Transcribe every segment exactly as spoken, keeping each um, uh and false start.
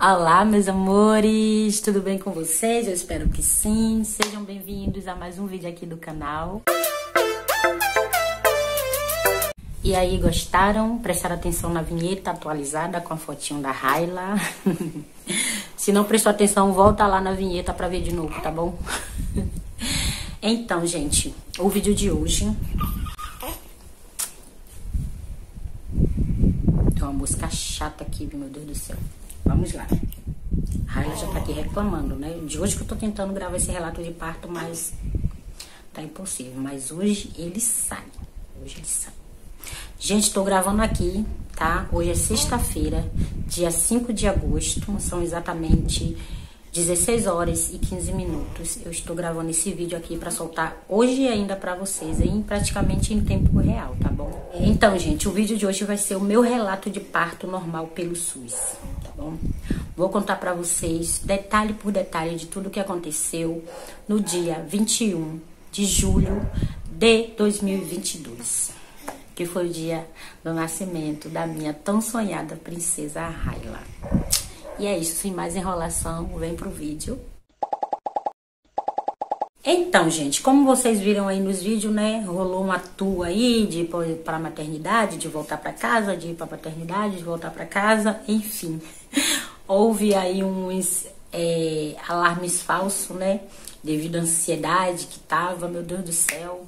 Olá, meus amores, tudo bem com vocês? Eu espero que sim. Sejam bem-vindos a mais um vídeo aqui do canal. E aí, gostaram? Prestaram atenção na vinheta atualizada com a fotinho da Raila? Se não prestou atenção, volta lá na vinheta pra ver de novo, tá bom? Então, gente, o vídeo de hoje... Tem uma música chata aqui, meu Deus do céu. Vamos lá. A Raila já tá aqui reclamando, né? De hoje que eu tô tentando gravar esse relato de parto, mas tá impossível. Mas hoje ele sai. Hoje ele sai. Gente, tô gravando aqui, tá? Hoje é sexta-feira, dia cinco de agosto. São exatamente dezesseis horas e quinze minutos. Eu estou gravando esse vídeo aqui pra soltar hoje ainda pra vocês, em praticamente em tempo real, tá bom? Então, gente, o vídeo de hoje vai ser o meu relato de parto normal pelo SUS, tá bom? Vou contar pra vocês, detalhe por detalhe, de tudo que aconteceu no dia vinte e um de julho de dois mil e vinte e dois, que foi o dia do nascimento da minha tão sonhada princesa Raila. E é isso, sem mais enrolação, vem pro vídeo. Então, gente, como vocês viram aí nos vídeos, né, rolou uma tour aí de ir pra maternidade, de voltar pra casa, de ir pra paternidade, de voltar pra casa, enfim. Houve aí uns é, alarmes falsos, né, devido à ansiedade que tava, meu Deus do céu.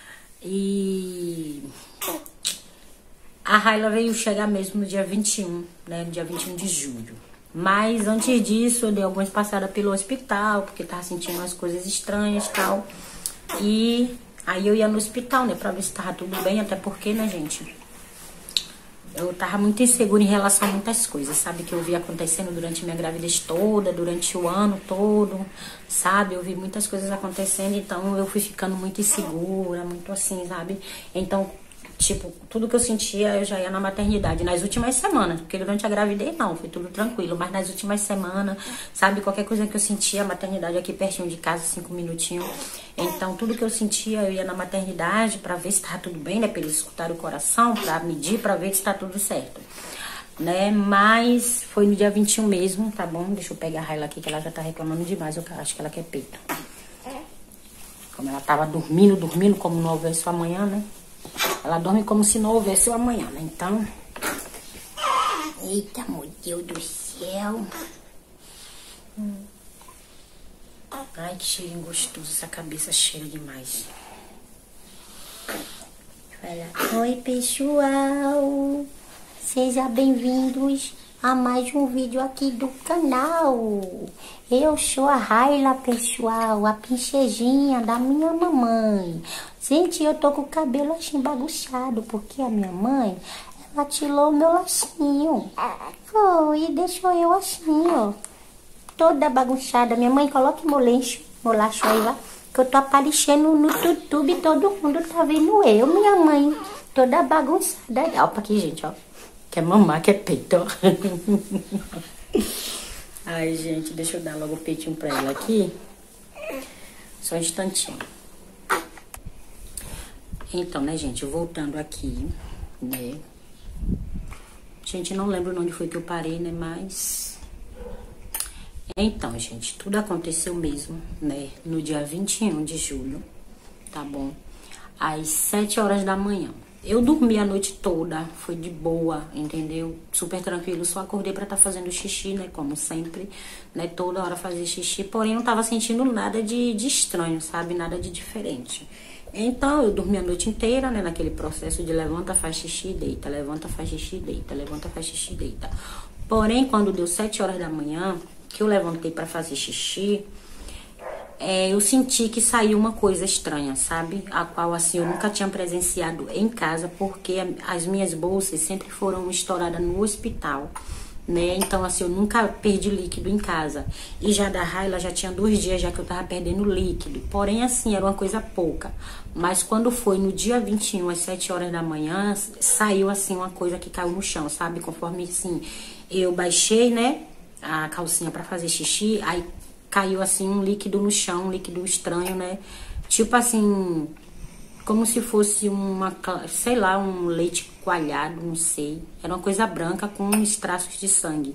E a Raila veio chegar mesmo no dia vinte e um, né, no dia vinte e um de julho. Mas antes disso, eu dei algumas passadas pelo hospital, porque tava sentindo umas coisas estranhas e tal. E aí eu ia no hospital, né, pra ver se tava tudo bem, até porque, né, gente, eu tava muito insegura em relação a muitas coisas, sabe? Que eu vi acontecendo durante minha gravidez toda, durante o ano todo, sabe? Eu vi muitas coisas acontecendo, então eu fui ficando muito insegura, muito assim, sabe? Então... Tipo, tudo que eu sentia, eu já ia na maternidade nas últimas semanas, porque durante a gravidez não, foi tudo tranquilo, mas nas últimas semanas, sabe, qualquer coisa que eu sentia, a maternidade aqui pertinho de casa, cinco minutinhos, então tudo que eu sentia, eu ia na maternidade pra ver se tava tudo bem, né, pra eles escutarem o coração, pra medir, pra ver se tá tudo certo, né, mas foi no dia vinte e um mesmo, tá bom? Deixa eu pegar a Raila aqui, que ela já tá reclamando demais, eu acho que ela quer peito. Como ela tava dormindo, dormindo, como não houvesse o amanhã, né? Ela dorme como se não houvesse o amanhã, né? Então... Eita, meu Deus do céu. Hum. Ai, que cheirinho gostoso. Essa cabeça cheira demais. Fala, oi, pessoal. Sejam bem-vindos a mais um vídeo aqui do canal. Eu sou a Raila, pessoal, a princesinha da minha mamãe. Gente, eu tô com o cabelo assim bagunçado, porque a minha mãe, ela tirou o meu lacinho. Foi, e deixou eu assim, ó, toda bagunçada. Minha mãe, coloque meu lenço, meu laço aí, lá, que eu tô aparecendo no YouTube e todo mundo tá vendo eu, minha mãe, toda bagunçada. Ó, pra aqui, gente, ó. Quer mamar, quer peito, ó. Ai, gente, deixa eu dar logo o peitinho pra ela aqui. Só um instantinho. Então, né, gente, voltando aqui, né. Gente, não lembro onde foi que eu parei, né, mas... Então, gente, tudo aconteceu mesmo, né, no dia vinte e um de julho, tá bom? Às sete horas da manhã. Eu dormi a noite toda, foi de boa, entendeu? Super tranquilo, só acordei pra estar fazendo xixi, né, como sempre, né, toda hora fazer xixi, porém não tava sentindo nada de, de estranho, sabe, nada de diferente. Então, eu dormi a noite inteira, né, naquele processo de levanta, faz xixi, deita, levanta, faz xixi, deita, levanta, faz xixi, deita. Porém, quando deu sete horas da manhã, que eu levantei pra fazer xixi, É, eu senti que saiu uma coisa estranha, sabe? A qual, assim, eu nunca tinha presenciado em casa, porque as minhas bolsas sempre foram estouradas no hospital, né? Então, assim, eu nunca perdi líquido em casa. E já da Raila, já tinha dois dias já que eu tava perdendo líquido. Porém, assim, era uma coisa pouca. Mas quando foi no dia vinte e um, às sete horas da manhã, saiu, assim, uma coisa que caiu no chão, sabe? Conforme, assim, eu baixei, né, a calcinha pra fazer xixi, aí... caiu assim um líquido no chão, um líquido estranho, né? Tipo assim, como se fosse uma, sei lá, um leite coalhado, não sei. Era uma coisa branca com uns traços de sangue.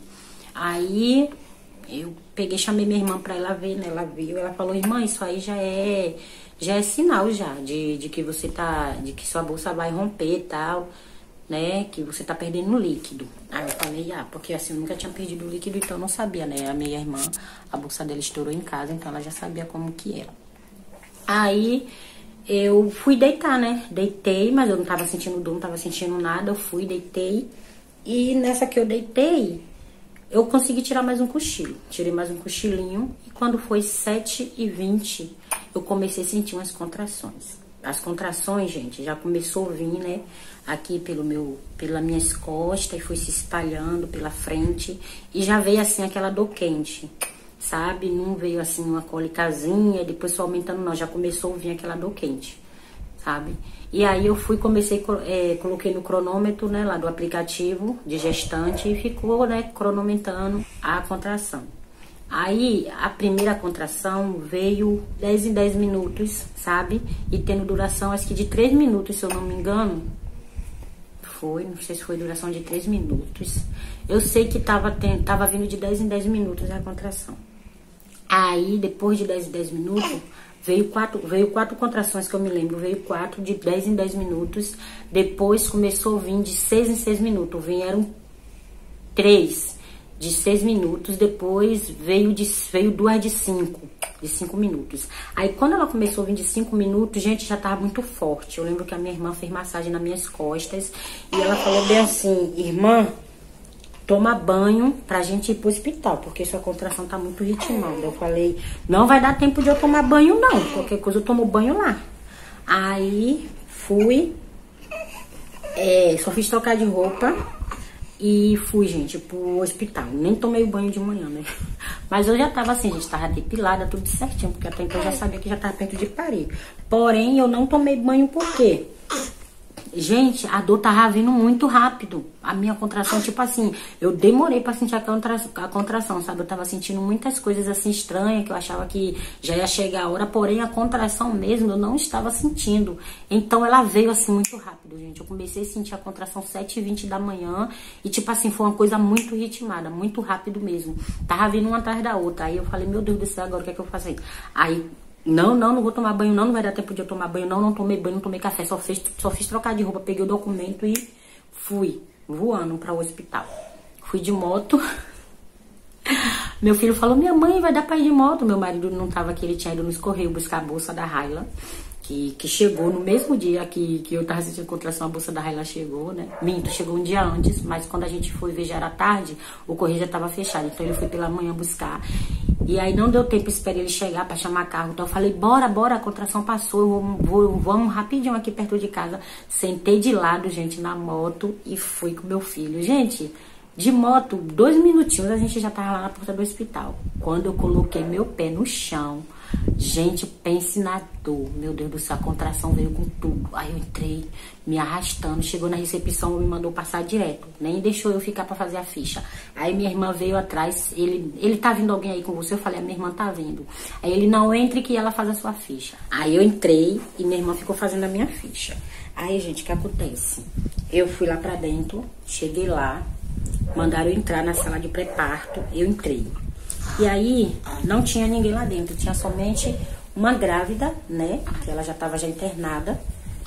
Aí eu peguei, chamei minha irmã pra ela ver, né? Ela viu, ela falou, irmã, isso aí já é, já é sinal já de, de que você tá, de que sua bolsa vai romper e tal, né? Que você tá perdendo líquido. Aí eu falei, ah, porque assim, eu nunca tinha perdido líquido, então eu não sabia, né? A minha irmã, a bolsa dela estourou em casa, então ela já sabia como que era. Aí eu fui deitar, né? Deitei, mas eu não tava sentindo dor, não tava sentindo nada. Eu fui, deitei. E nessa que eu deitei, eu consegui tirar mais um cochilo. Tirei mais um cochilinho. E quando foi sete e vinte, eu comecei a sentir umas contrações. As contrações, gente, já começou a vir, né? Aqui pelo meu, pelas minhas costas, e foi se espalhando pela frente. E já veio assim aquela dor quente, sabe? Não veio assim uma cólicazinha, depois só aumentando, não. Já começou a vir aquela dor quente, sabe? E aí eu fui, comecei, é, coloquei no cronômetro, né, lá do aplicativo de gestante e ficou, né, cronometrando a contração. Aí a primeira contração veio dez em dez minutos, sabe? E tendo duração, acho que de três minutos, se eu não me engano. Foi, não sei se foi duração de três minutos. Eu sei que tava, tendo, tava vindo de dez em dez minutos a contração. Aí, depois de dez em dez minutos, veio quatro, veio quatro contrações que eu me lembro. Veio quatro de dez em dez minutos. Depois começou a vir de seis em seis minutos. Vieram três de seis minutos. Depois veio, de, veio duas de cinco, de cinco minutos. Aí, quando ela começou a vir de cinco minutos, gente, já tava muito forte. Eu lembro que a minha irmã fez massagem nas minhas costas. E ela falou bem assim, irmã, toma banho pra gente ir pro hospital, porque sua contração tá muito ritmando. Eu falei, não vai dar tempo de eu tomar banho, não. Qualquer coisa eu tomo banho lá. Aí, fui, é, só fiz trocar de roupa e fui, gente, pro hospital. Nem tomei o banho de manhã, né? Mas eu já tava assim, gente, tava depilada, tudo certinho, porque até então eu já sabia que já tava perto de parir. Porém, eu não tomei banho por quê? Gente, a dor tava vindo muito rápido. A minha contração, tipo assim, eu demorei pra sentir a, contra, a contração, sabe? Eu tava sentindo muitas coisas assim estranhas, que eu achava que já ia chegar a hora, porém a contração mesmo eu não estava sentindo. Então ela veio assim muito rápido, gente. Eu comecei a sentir a contração sete e vinte da manhã e tipo assim, foi uma coisa muito ritmada, muito rápido mesmo. Tava vindo uma atrás da outra. Aí eu falei, meu Deus do céu, agora o que é que eu faço aí? Aí... Não, não, não vou tomar banho, não, não vai dar tempo de eu tomar banho, não, não tomei banho, não tomei café, só fiz, só fiz trocar de roupa, peguei o documento e fui voando para o hospital. Fui de moto. Meu filho falou, minha mãe, vai dar pra ir de moto. Meu marido não tava aqui, ele tinha ido nos Correios buscar a bolsa da Raila, que, que chegou no mesmo dia que, que eu tava sentindo contração, a bolsa da Raila chegou, né? Minto, chegou um dia antes, mas quando a gente foi ver já era tarde, o Correio já tava fechado, então ele foi pela manhã buscar. E aí não deu tempo, esperei ele chegar pra chamar carro. Então eu falei, bora, bora, a contração passou, eu vou, vou, vamos rapidinho aqui perto de casa. Sentei de lado, gente, na moto e fui com meu filho. Gente, de moto, dois minutinhos a gente já tava lá na porta do hospital. Quando eu coloquei meu pé no chão, gente, pense na dor. Meu Deus do céu, a contração veio com tudo. Aí eu entrei, me arrastando. Chegou na recepção, me mandou passar direto. Nem deixou eu ficar pra fazer a ficha. Aí minha irmã veio atrás. Ele, ele tá vindo alguém aí com você? Eu falei, a minha irmã tá vindo. Aí ele, não, entre que ela faz a sua ficha. Aí eu entrei e minha irmã ficou fazendo a minha ficha. Aí, gente, o que acontece? Eu fui lá pra dentro, cheguei lá, mandaram eu entrar na sala de pré-parto. Eu entrei. E aí, não tinha ninguém lá dentro, tinha somente uma grávida, né, que ela já tava já internada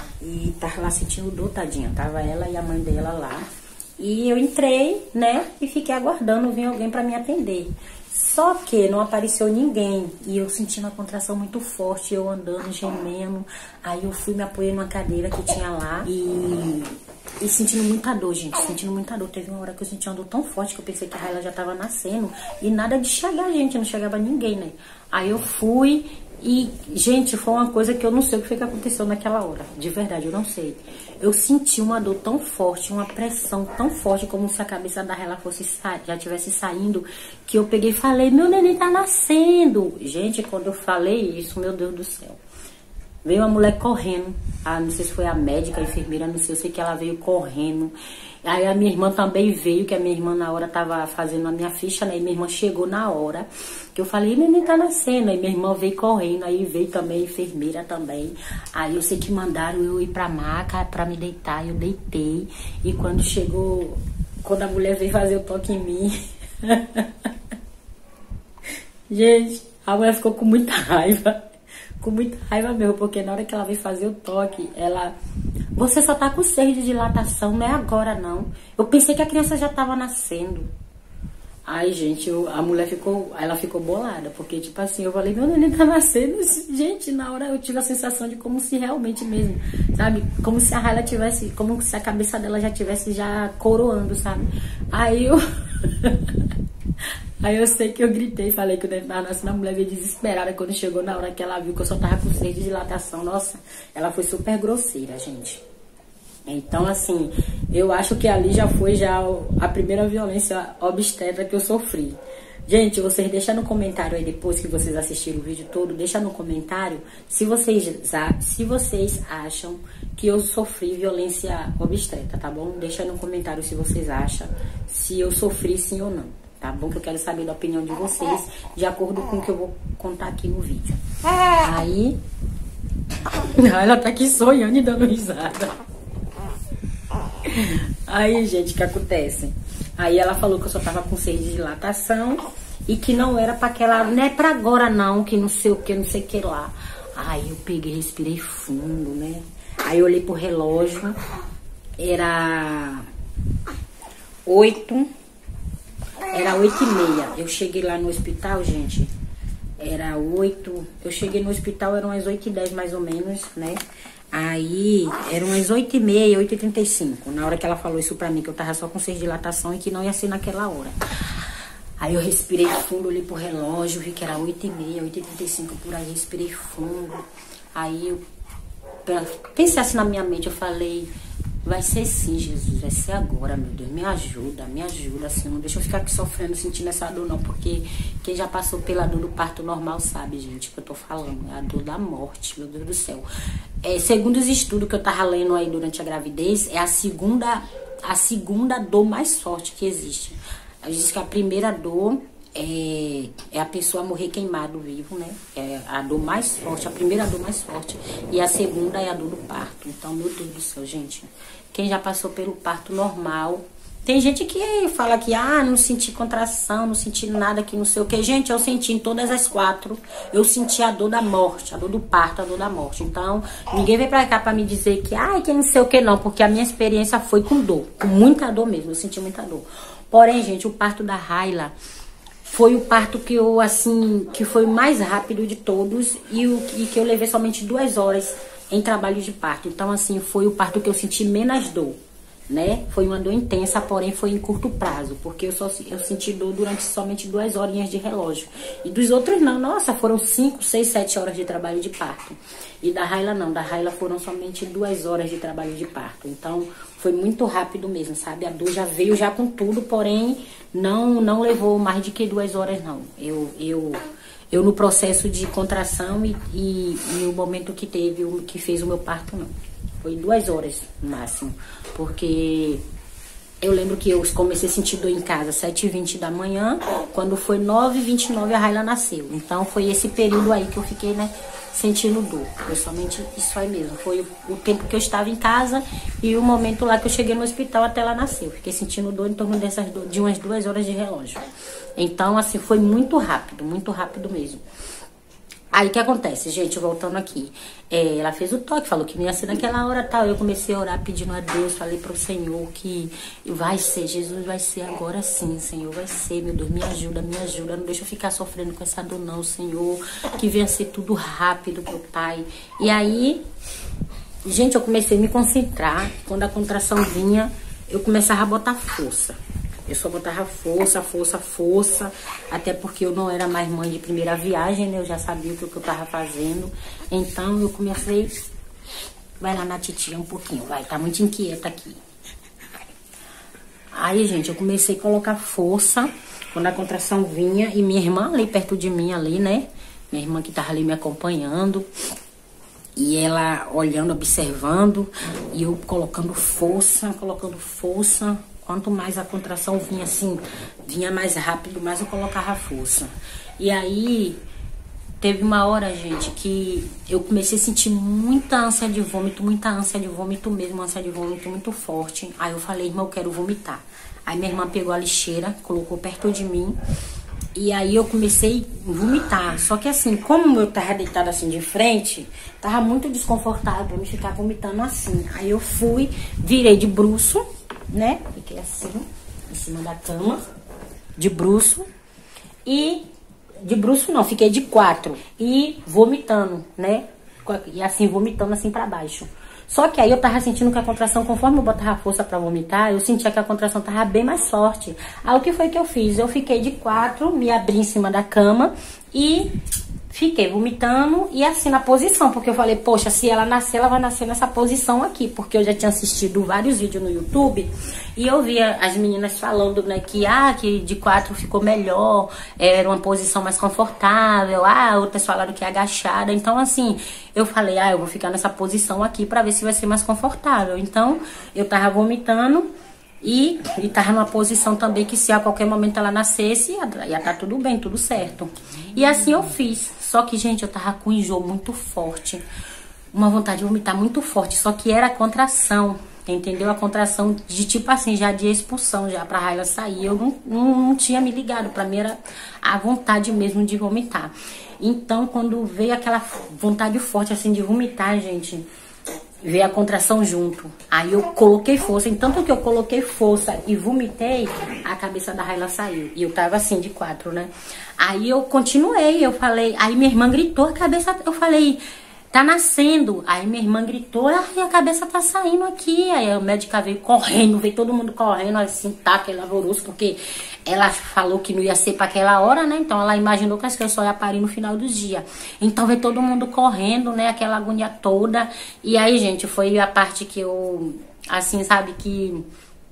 e tava lá sentindo dor, tadinha, tava ela e a mãe dela lá. E eu entrei, né, e fiquei aguardando vir alguém pra me atender. Só que não apareceu ninguém e eu sentindo a contração muito forte, eu andando, gemendo. Aí eu fui, me apoiei numa cadeira que tinha lá e... E sentindo muita dor, gente, sentindo muita dor. Teve uma hora que eu senti uma dor tão forte que eu pensei que a Raila já tava nascendo. E nada de chegar, gente, não chegava ninguém, né? Aí eu fui e, gente, foi uma coisa que eu não sei o que foi que aconteceu naquela hora. De verdade, eu não sei. Eu senti uma dor tão forte, uma pressão tão forte, como se a cabeça da Raila fosse já tivesse saindo, que eu peguei e falei, meu neném tá nascendo. Gente, quando eu falei isso, meu Deus do céu. Veio uma mulher correndo, ah, não sei se foi a médica, a enfermeira, não sei, eu sei que ela veio correndo. Aí a minha irmã também veio, que a minha irmã na hora tava fazendo a minha ficha, né? E minha irmã chegou na hora, que eu falei, neném tá nascendo. Aí minha irmã veio correndo, aí veio também a enfermeira também. Aí eu sei que mandaram eu ir pra maca pra me deitar, eu deitei. E quando chegou, quando a mulher veio fazer o toque em mim... Gente, a mulher ficou com muita raiva. Com muita raiva mesmo, porque na hora que ela veio fazer o toque, ela... Você só tá com seis de dilatação, não é agora não. Eu pensei que a criança já tava nascendo. Aí, gente, eu, a mulher ficou... Ela ficou bolada, porque tipo assim, eu falei, meu neném tá nascendo. Gente, na hora eu tive a sensação de como se realmente mesmo, sabe? Como se a Raila tivesse... Como se a cabeça dela já tivesse já coroando, sabe? Aí eu... Aí eu sei que eu gritei e falei que o neném tava nascendo. A mulher veio desesperada quando chegou na hora que ela viu que eu só tava com seis de dilatação. Nossa, ela foi super grosseira, gente. Então, assim, eu acho que ali já foi já a primeira violência obstétrica que eu sofri. Gente, vocês deixam no comentário aí, depois que vocês assistiram o vídeo todo, deixa no comentário se vocês, se vocês acham que eu sofri violência obstétrica, tá bom? Deixa no comentário se vocês acham se eu sofri sim ou não. Tá bom? Que eu quero saber da opinião de vocês, de acordo com o que eu vou contar aqui no vídeo. Aí... Ela tá aqui sonhando e dando risada. Aí, gente, o que acontece? Aí ela falou que eu só tava com seis de dilatação e que não era pra aquela... Não é pra agora não, que não sei o que, não sei o que lá. Aí eu peguei, respirei fundo, né? Aí eu olhei pro relógio. Era... Oito... Era oito e meia. Eu cheguei lá no hospital, gente. Era oito. Eu cheguei no hospital, eram as oito e dez mais ou menos, né? Aí, eram as oito e meia, oito e trinta e cinco. Na hora que ela falou isso pra mim, que eu tava só com seis de dilatação e que não ia ser naquela hora. Aí eu respirei fundo, olhei pro relógio, vi que era oito e meia, oito e trinta e cinco por aí, respirei fundo. Aí eu pensei assim na minha mente, eu falei... Vai ser sim, Jesus, vai ser agora, meu Deus, me ajuda, me ajuda, assim, não deixa eu ficar aqui sofrendo, sentindo essa dor não, porque quem já passou pela dor do parto normal sabe, gente, o que eu tô falando, é a dor da morte, meu Deus do céu. É, segundo os estudos que eu tava lendo aí durante a gravidez, é a segunda, a segunda dor mais forte que existe. Diz que a primeira dor é, é a pessoa morrer queimado vivo, né? É a dor mais forte, a primeira dor mais forte. E a segunda é a dor do parto. Então, meu Deus do céu, gente. Quem já passou pelo parto normal... Tem gente que fala que, ah, não senti contração, não senti nada, que não sei o que. Gente, eu senti em todas as quatro, eu senti a dor da morte, a dor do parto, a dor da morte. Então, ninguém veio pra cá pra me dizer que, ah, que não sei o que não, porque a minha experiência foi com dor, com muita dor mesmo, eu senti muita dor. Porém, gente, o parto da Raila foi o parto que eu, assim, que foi o mais rápido de todos e, o, e que eu levei somente duas horas em trabalho de parto. Então, assim, foi o parto que eu senti menos dor. Né? Foi uma dor intensa, porém foi em curto prazo, porque eu só eu senti dor durante somente duas horinhas de relógio. E dos outros não, nossa, foram cinco, seis, sete horas de trabalho de parto. E da Raila não, da Raila foram somente duas horas de trabalho de parto. Então foi muito rápido mesmo, sabe? A dor já veio já com tudo, porém não, não levou mais de que duas horas não. Eu, eu, eu no processo de contração e, e, e o momento que teve, o que fez o meu parto não. Foi duas horas no máximo, porque eu lembro que eu comecei a sentir dor em casa às sete e vinte da manhã, quando foi nove e vinte e nove a Raila nasceu. Então foi esse período aí que eu fiquei, né, sentindo dor. Foi somente isso aí mesmo, foi o, o tempo que eu estava em casa e o momento lá que eu cheguei no hospital até ela nasceu. Fiquei sentindo dor em torno dessas do, de umas duas horas de relógio. Então assim, foi muito rápido, muito rápido mesmo. Aí, o que acontece, gente, voltando aqui, é, ela fez o toque, falou que não ia ser naquela hora tal, eu comecei a orar pedindo a Deus, falei pro Senhor que vai ser, Jesus vai ser agora sim, Senhor, vai ser, meu Deus, me ajuda, me ajuda, não deixa eu ficar sofrendo com essa dor não, Senhor, que venha ser tudo rápido, meu Pai. E aí, gente, eu comecei a me concentrar, quando a contração vinha, eu começava a botar força. Eu só botava força, força, força, até porque eu não era mais mãe de primeira viagem, né? Eu já sabia o que eu tava fazendo. Então eu comecei, vai lá na titia um pouquinho, vai, tá muito inquieta aqui. Aí, gente, eu comecei a colocar força quando a contração vinha e minha irmã ali perto de mim, ali, né? Minha irmã que tava ali me acompanhando. E ela olhando, observando, e eu colocando força, colocando força. Quanto mais a contração vinha assim, vinha mais rápido, mais eu colocava força. E aí, teve uma hora, gente, que eu comecei a sentir muita ânsia de vômito, muita ânsia de vômito mesmo, ânsia de vômito muito forte. Aí eu falei, irmã, eu quero vomitar. Aí minha irmã pegou a lixeira, colocou perto de mim. E aí eu comecei a vomitar. Só que assim, como eu tava deitada assim de frente, tava muito desconfortável pra me ficar vomitando assim. Aí eu fui, virei de bruço, né? Fiquei assim, em cima da cama, de bruço. E de bruço não, fiquei de quatro. E vomitando, né? E assim, vomitando assim pra baixo. Só que aí eu tava sentindo que a contração, conforme eu botava força pra vomitar, eu sentia que a contração tava bem mais forte. Aí o que foi que eu fiz? Eu fiquei de quatro, me abri em cima da cama e fiquei vomitando e assim na posição. Porque eu falei, poxa, se ela nascer, ela vai nascer nessa posição aqui. Porque eu já tinha assistido vários vídeos no YouTube e eu via as meninas falando, né, que, ah, que de quatro ficou melhor, era uma posição mais confortável. Ah, outras falaram que é agachada. Então, assim, eu falei, ah, eu vou ficar nessa posição aqui pra ver se vai ser mais confortável. Então, eu tava vomitando e, e tava numa posição também que se a qualquer momento ela nascesse, ia, ia tá tudo bem, tudo certo. E assim eu fiz. Só que, gente, eu tava com um enjoo muito forte, uma vontade de vomitar muito forte, só que era a contração, entendeu? A contração de tipo assim, já de expulsão, já pra Raila sair. Eu não, não, não tinha me ligado, pra mim era a vontade mesmo de vomitar. Então, quando veio aquela vontade forte assim de vomitar, gente, veio a contração junto. Aí eu coloquei força, em tanto que eu coloquei força e vomitei, a cabeça da Raila saiu. E eu tava assim, de quatro, né? Aí eu continuei, eu falei, aí minha irmã gritou, a cabeça, eu falei, tá nascendo. Aí minha irmã gritou, ah, a cabeça tá saindo aqui. Aí a médica veio correndo, veio todo mundo correndo, assim, tá, aquele alvoroço, porque ela falou que não ia ser pra aquela hora, né? Então ela imaginou que as crianças só iam parir no final do dia. Então veio todo mundo correndo, né? Aquela agonia toda. E aí, gente, foi a parte que eu, assim, sabe, que...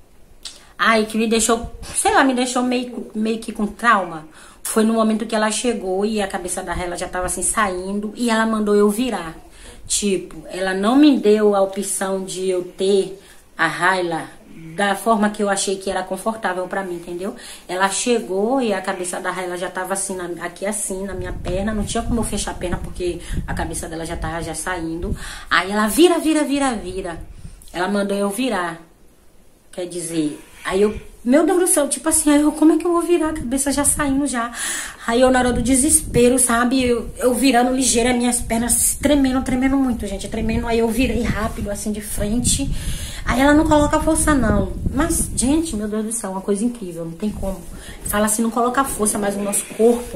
Ai, que me deixou, sei lá, me deixou meio, meio que com trauma. Foi no momento que ela chegou e a cabeça da Raila já tava assim saindo e ela mandou eu virar. Tipo, ela não me deu a opção de eu ter a Raila da forma que eu achei que era confortável pra mim, entendeu? Ela chegou e a cabeça da Raila já tava assim, na, aqui assim, na minha perna. Não tinha como eu fechar a perna porque a cabeça dela já tava já saindo. Aí ela vira, vira, vira, vira. Ela mandou eu virar. Quer dizer, aí eu... Meu Deus do céu, tipo assim, aí eu, como é que eu vou virar? A cabeça já saindo já. Aí eu, na hora do desespero, sabe? Eu, eu virando ligeira, minhas pernas tremendo, tremendo muito, gente. Tremendo, aí eu virei rápido, assim, de frente. Aí ela não coloca força, não. Mas, gente, meu Deus do céu, uma coisa incrível, não tem como. Fala assim, não coloca força, mas o nosso corpo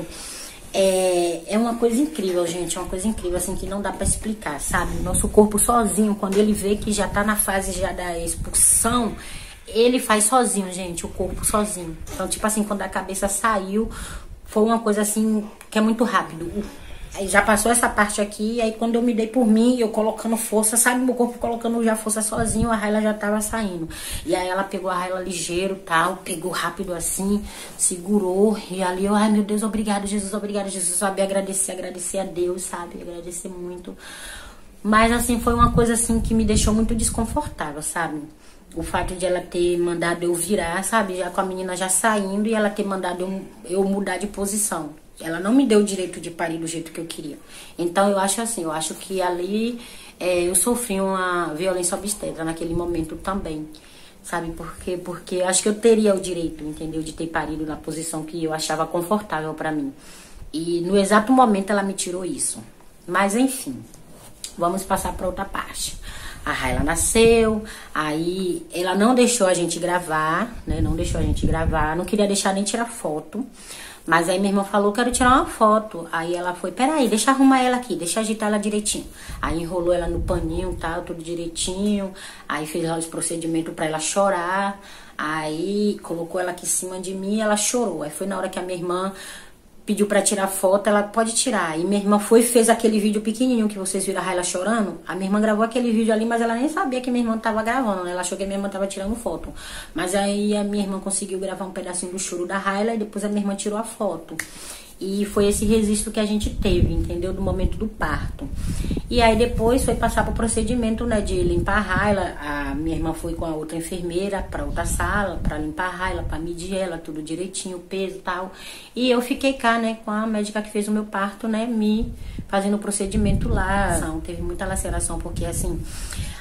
é, é uma coisa incrível, gente. É uma coisa incrível, assim, que não dá pra explicar, sabe? O nosso corpo sozinho, quando ele vê que já tá na fase já da expulsão, ele faz sozinho, gente, o corpo sozinho. Então, tipo assim, quando a cabeça saiu, foi uma coisa assim, que é muito rápido. Aí já passou essa parte aqui, aí quando eu me dei por mim, eu colocando força, sabe, meu corpo colocando já força sozinho, a Raila já tava saindo. E aí ela pegou a Raila ligeiro, tal, pegou rápido assim, segurou, e ali eu, ai meu Deus, obrigado Jesus, obrigado Jesus, sabe, agradecer, agradecer a Deus, sabe, agradecer muito. Mas assim, foi uma coisa assim que me deixou muito desconfortável, sabe? O fato de ela ter mandado eu virar, sabe? Já com a menina já saindo e ela ter mandado eu, eu mudar de posição. Ela não me deu o direito de parir do jeito que eu queria. Então, eu acho assim, eu acho que ali é, eu sofri uma violência obstétrica naquele momento também. Sabe? Porque, porque eu acho que eu teria o direito, entendeu? De ter parido na posição que eu achava confortável pra mim. E no exato momento ela me tirou isso. Mas, enfim, vamos passar pra outra parte. A Raila nasceu, aí ela não deixou a gente gravar, né? Não deixou a gente gravar, não queria deixar nem tirar foto. Mas aí minha irmã falou, quero tirar uma foto. Aí ela foi, peraí, deixa eu arrumar ela aqui, deixa eu agitar ela direitinho. Aí enrolou ela no paninho, tal, tudo direitinho. Aí fez lá os procedimentos pra ela chorar. Aí colocou ela aqui em cima de mim e ela chorou. Aí foi na hora que a minha irmã pediu pra tirar foto, ela pode tirar. E minha irmã foi e fez aquele vídeo pequenininho que vocês viram a Raila chorando. A minha irmã gravou aquele vídeo ali, mas ela nem sabia que minha irmã tava gravando, né? Ela achou que a minha irmã tava tirando foto. Mas aí a minha irmã conseguiu gravar um pedacinho do choro da Raila e depois a minha irmã tirou a foto. E foi esse registro que a gente teve, entendeu? Do momento do parto. E aí depois foi passar pro procedimento, né, de limpar a Raila. A minha irmã foi com a outra enfermeira pra outra sala, pra limpar a Raila, pra medir ela, tudo direitinho, o peso e tal. E eu fiquei cá, né, com a médica que fez o meu parto, né, me fazendo o procedimento lá. Teve muita laceração, porque assim,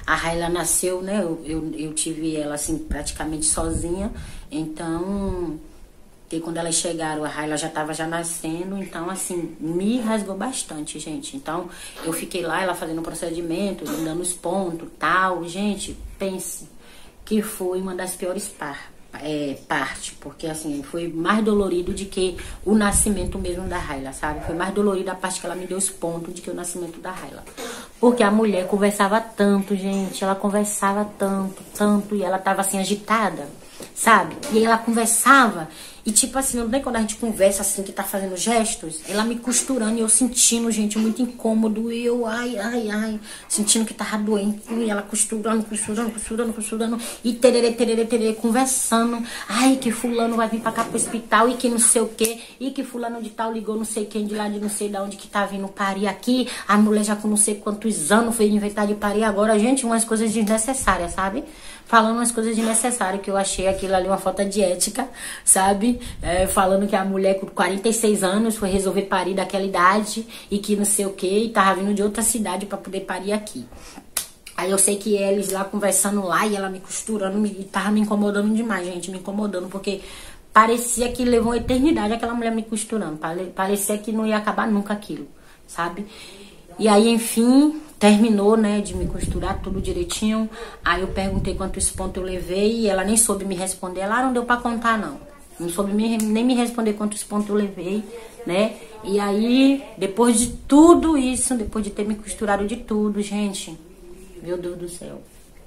A Raila nasceu, né? Eu, eu, eu tive ela, assim, praticamente sozinha. Então, que quando elas chegaram, a Raila já tava já nascendo. Então, assim, me rasgou bastante, gente. Então, eu fiquei lá, ela fazendo o procedimento, dando os pontos, tal. Gente, pense que foi uma das piores partes. É, parte, porque assim, foi mais dolorido de que o nascimento mesmo da Raila, sabe? Foi mais dolorido a parte que ela me deu os pontos de que o nascimento da Raila. Porque a mulher conversava tanto, gente, ela conversava tanto, tanto, e ela tava assim agitada, sabe? E aí ela conversava, e tipo assim, não tem quando a gente conversa assim, que tá fazendo gestos, ela me costurando e eu sentindo, gente, muito incômodo, e eu, ai, ai, ai, sentindo que tava doente, e ela costurando, costurando, costurando, costurando, e tererê, tererê, tererê, conversando, ai, que fulano vai vir pra cá pro hospital, e que não sei o que, e que fulano de tal ligou não sei quem de lá, de não sei de onde que tá vindo parir aqui, a mulher já com não sei quantos anos foi inventar de parir agora, gente, umas coisas desnecessárias, sabe? Falando umas coisas desnecessárias, que eu achei aquilo ali uma falta de ética, sabe? É, falando que a mulher com quarenta e seis anos foi resolver parir daquela idade e que não sei o que, e tava vindo de outra cidade pra poder parir aqui. Aí eu sei que eles lá conversando lá e ela me costurando, e tava me incomodando demais, gente, me incomodando, porque parecia que levou uma eternidade aquela mulher me costurando, parecia que não ia acabar nunca aquilo, sabe? E aí, enfim, terminou, né, de me costurar tudo direitinho. Aí eu perguntei quantos pontos eu levei e ela nem soube me responder. Ela, ah, não deu pra contar, não. Não soube me, nem me responder quantos pontos eu levei, né? E aí, depois de tudo isso, depois de ter me costurado de tudo, gente, meu Deus do céu.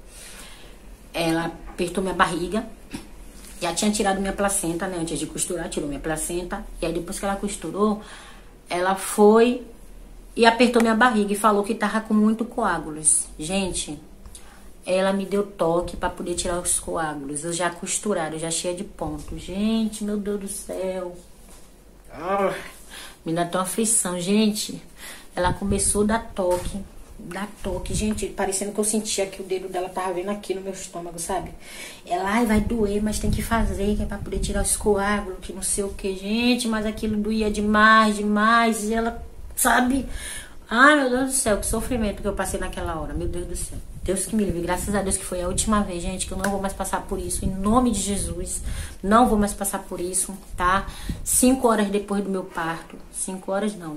Ela apertou minha barriga. Já tinha tirado minha placenta, né, antes de costurar, tirou minha placenta. E aí, depois que ela costurou, ela foi e apertou minha barriga e falou que tava com muito coágulos. Gente, ela me deu toque pra poder tirar os coágulos. Eu já costurado, já cheia de pontos. Gente, meu Deus do céu. Ah, me dá tão aflição. Gente, ela começou a dar toque. Dar toque. Gente, parecendo que eu sentia que o dedo dela tava vindo aqui no meu estômago, sabe? Ela, ai, vai doer, mas tem que fazer, que é pra poder tirar os coágulos, que não sei o que. Gente, mas aquilo doía demais, demais. E ela... sabe? Ai, meu Deus do céu, que sofrimento que eu passei naquela hora. Meu Deus do céu. Deus que me livre. Graças a Deus que foi a última vez, gente, que eu não vou mais passar por isso. Em nome de Jesus. Não vou mais passar por isso, tá? Cinco horas depois do meu parto. Cinco horas não.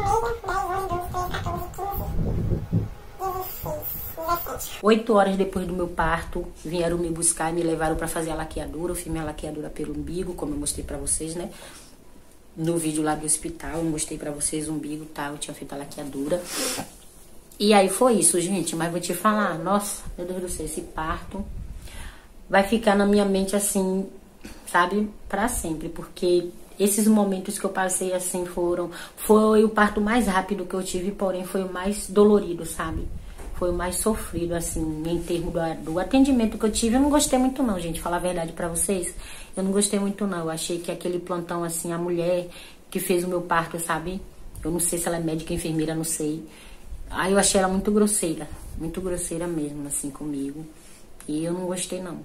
Oito horas depois do meu parto, vieram me buscar e me levaram pra fazer a laqueadura. Eu fiz minha laqueadura pelo umbigo, como eu mostrei pra vocês, né? No vídeo lá do hospital, eu mostrei pra vocês o umbigo, tá? Eu tinha feito a laqueadura. E aí foi isso, gente. Mas vou te falar, nossa, meu Deus do céu, esse parto vai ficar na minha mente assim, sabe? Pra sempre. Porque esses momentos que eu passei assim foram... Foi o parto mais rápido que eu tive, porém foi o mais dolorido, sabe? Foi o mais sofrido, assim, em termos do, do atendimento que eu tive. Eu não gostei muito não, gente, falar a verdade pra vocês. Eu não gostei muito não. Eu achei que aquele plantão, assim, a mulher que fez o meu parto, sabe? Eu não sei se ela é médica, enfermeira, não sei. Aí eu achei ela muito grosseira. Muito grosseira mesmo, assim, comigo. E eu não gostei não.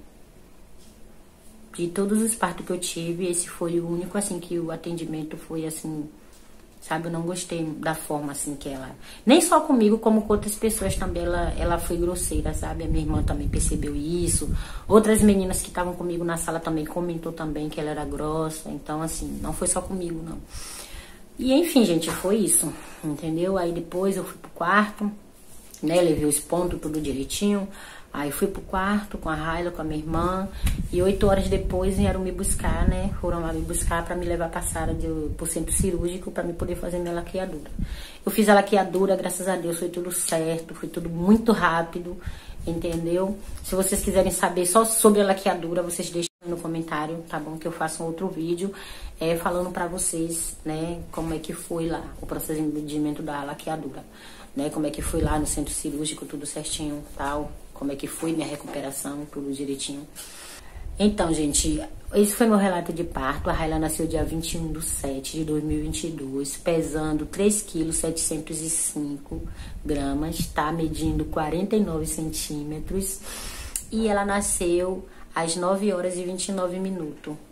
De todos os partos que eu tive, esse foi o único, assim, que o atendimento foi, assim... Sabe, eu não gostei da forma, assim, que ela... Nem só comigo, como com outras pessoas também, ela, ela foi grosseira, sabe? A minha irmã também percebeu isso. Outras meninas que estavam comigo na sala também comentou também que ela era grossa. Então, assim, não foi só comigo, não. E, enfim, gente, foi isso, entendeu? Aí depois eu fui pro quarto, né? Levei os pontos, tudo direitinho. Aí fui pro quarto com a Raila, com a minha irmã. E oito horas depois vieram me buscar, né? Foram lá me buscar pra me levar pra Sara de, pro centro cirúrgico pra me poder fazer minha laqueadura. Eu fiz a laqueadura, graças a Deus, foi tudo certo. Foi tudo muito rápido, entendeu? Se vocês quiserem saber só sobre a laqueadura, vocês deixem no comentário, tá bom? Que eu faço um outro vídeo é, falando pra vocês, né? Como é que foi lá o procedimento da laqueadura. Né? Como é que foi lá no centro cirúrgico, tudo certinho, tal... Como é que foi minha recuperação, tudo direitinho. Então, gente, esse foi meu relato de parto. A Raila nasceu dia vinte e um de sete de dois mil e vinte e dois, pesando três quilos setecentos e cinco gramas, tá? Medindo quarenta e nove centímetros. E ela nasceu às nove horas e vinte e nove minutos.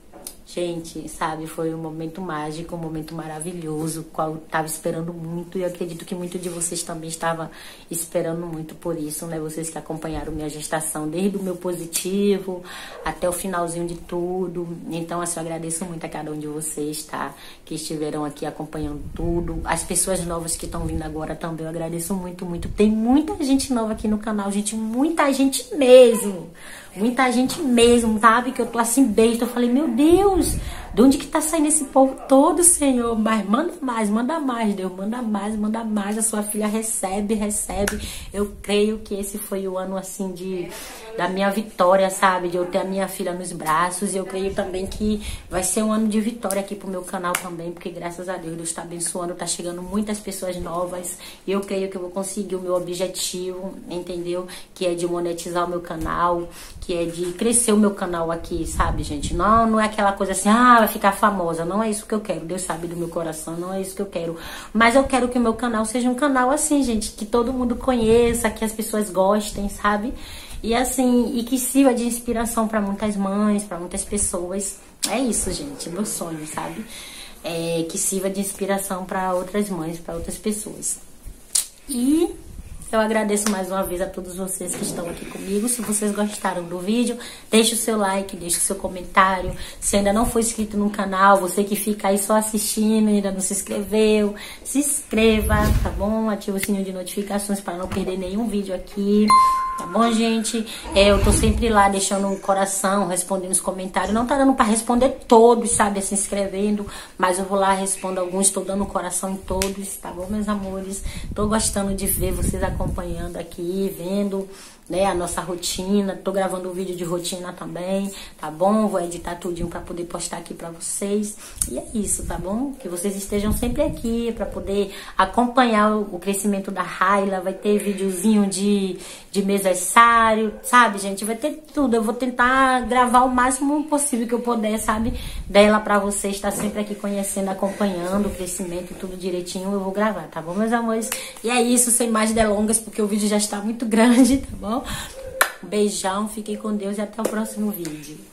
Gente, sabe, foi um momento mágico, um momento maravilhoso, qual eu tava esperando muito, e eu acredito que muitos de vocês também estavam esperando muito por isso, né? Vocês que acompanharam minha gestação desde o meu positivo até o finalzinho de tudo. Então, assim, eu agradeço muito a cada um de vocês, tá? Que estiveram aqui acompanhando tudo. As pessoas novas que estão vindo agora também, eu agradeço muito, muito. Tem muita gente nova aqui no canal, gente, muita gente mesmo. Muita gente mesmo, sabe? Que eu tô assim, besta. Eu falei, meu Deus, de onde que tá saindo esse povo todo, Senhor? Mas manda mais, manda mais, Deus. Manda mais, manda mais. A sua filha recebe, recebe. Eu creio que esse foi o ano, assim, de da minha vitória, sabe? De eu ter a minha filha nos braços. E eu creio também que vai ser um ano de vitória aqui pro meu canal também. Porque, graças a Deus, Deus tá abençoando. Tá chegando muitas pessoas novas. E eu creio que eu vou conseguir o meu objetivo, entendeu? Que é de monetizar o meu canal, que é de crescer o meu canal aqui, sabe, gente? Não, não é aquela coisa assim, ah, vai ficar famosa. Não é isso que eu quero. Deus sabe do meu coração, não é isso que eu quero. Mas eu quero que o meu canal seja um canal assim, gente, que todo mundo conheça, que as pessoas gostem, sabe? E assim, e que sirva de inspiração para muitas mães, para muitas pessoas. É isso, gente, meu sonho, sabe? É que sirva de inspiração para outras mães, para outras pessoas. E eu agradeço mais uma vez a todos vocês que estão aqui comigo. Se vocês gostaram do vídeo, deixe o seu like, deixe o seu comentário. Se ainda não for inscrito no canal, você que fica aí só assistindo e ainda não se inscreveu, se inscreva, tá bom? Ative o sininho de notificações para não perder nenhum vídeo aqui. Tá bom, gente? É, eu tô sempre lá deixando um coração, respondendo os comentários. Não tá dando pra responder todos, sabe? Se inscrevendo. Mas eu vou lá, respondo alguns. Tô dando um coração em todos, tá bom, meus amores? Tô gostando de ver vocês acompanhando aqui, vendo, né, a nossa rotina. Tô gravando um vídeo de rotina também, tá bom? Vou editar tudinho pra poder postar aqui pra vocês. E é isso, tá bom? Que vocês estejam sempre aqui pra poder acompanhar o crescimento da Raila. Vai ter videozinho de, de mêsversário, sabe, gente? Vai ter tudo. Eu vou tentar gravar o máximo possível que eu puder, sabe? Dela pra vocês estar sempre aqui conhecendo, acompanhando o crescimento e tudo direitinho. Eu vou gravar, tá bom, meus amores? E é isso, sem mais delongas, porque o vídeo já está muito grande, tá bom? Um beijão, fiquem com Deus e até o próximo vídeo.